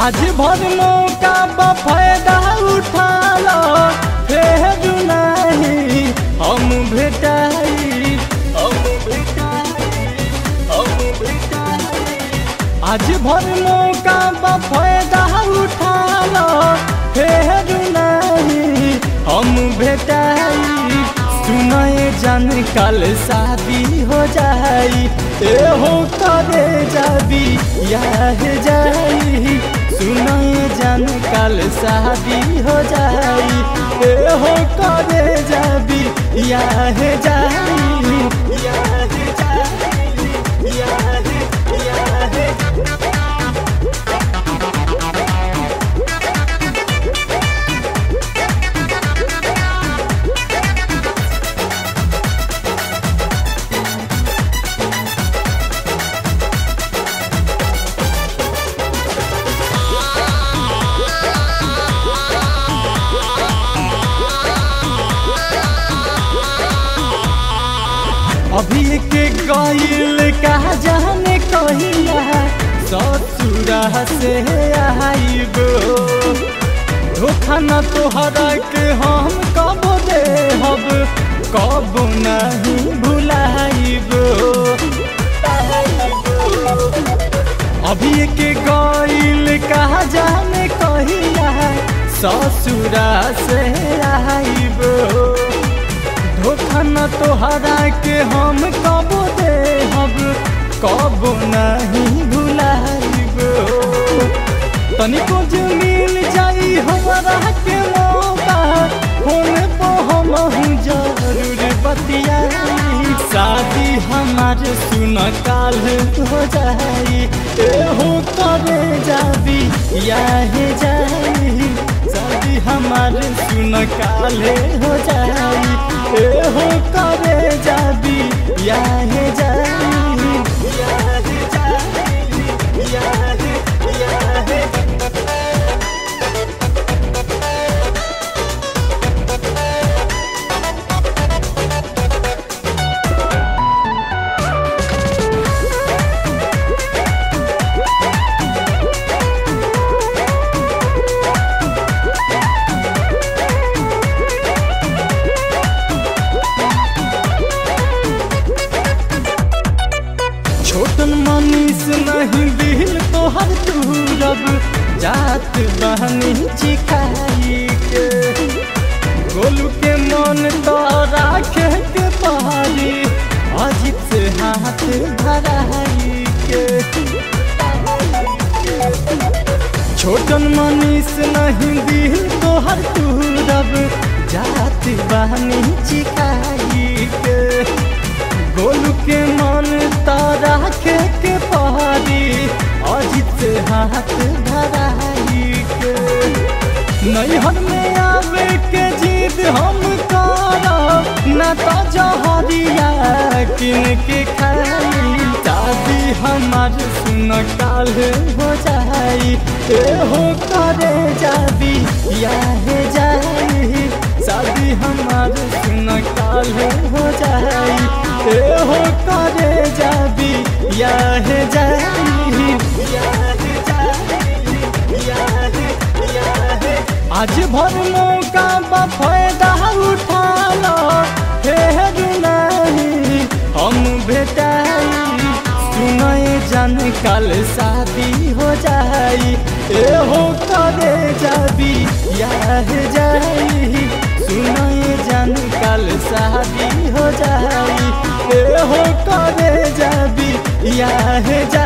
आज भर मौका फायदा उठा लो, फेर नहीं हम भेटाई। आज भर मौका फायदा उठा लो, फेर नहीं हम भेटाई। सुनाए जान कल शादी हो जाई, एहो करे जाबी याह जाई। सुनाए जान कल शादी हो जाई, एहो करे जाबी याह जाई। याह जाई, याह अभी के गईल कहा जाने कहिया, ससुरा से आईबो। धोखा न तोहरा के हम कब देहब, कब नहीं भुलाइबो। अभी के गईल कहा जाने कहिया, ससुरा से आईबो। धोखा न तोहरा के हम कब देहब, कब नहीं भुलाइबो। तनिको जो मिल जाई हमरा के मौका, फोन पर हम जरूर बतियाई। शादी हमार सुन काल हो जाई, एहो करे जाबी याह जाई। शादी हमार सुन काले हो जाई, एहो करे जाबी याह जाई। याह जाई, याह छोटन मनीष नहीं दिल तोहर तूरब, जात बहनी चिखाई के। गोलू के मन तो राखे के पहाड़ी, अजीत से हाथ धराई के। छोटन मनीष नहीं दिल तोहर तूरब, जात बहनी चिखाई के। गोलू के मन तारा के पहाड़ी, अजीत से हाथ धराई के। नैहर में आवे के जिद हम करब, न तो जहरिया किन के खाई। शादी हमार सुन काल हो जाई, एहो करे जाबी याह जाई। शादी हमार सुन काल हो जाई, एहो करे जाबी याह जाई। याह जाई, याह। आज भर मौका फायदा उठा लो, फेर नहीं हम भेटाई। सुनाए जान कल शादी हो जाई, एहो करे जाबी याह जाई। सुनाए जान कल शादी हो जाई, एहो करे जाबी याह जाई।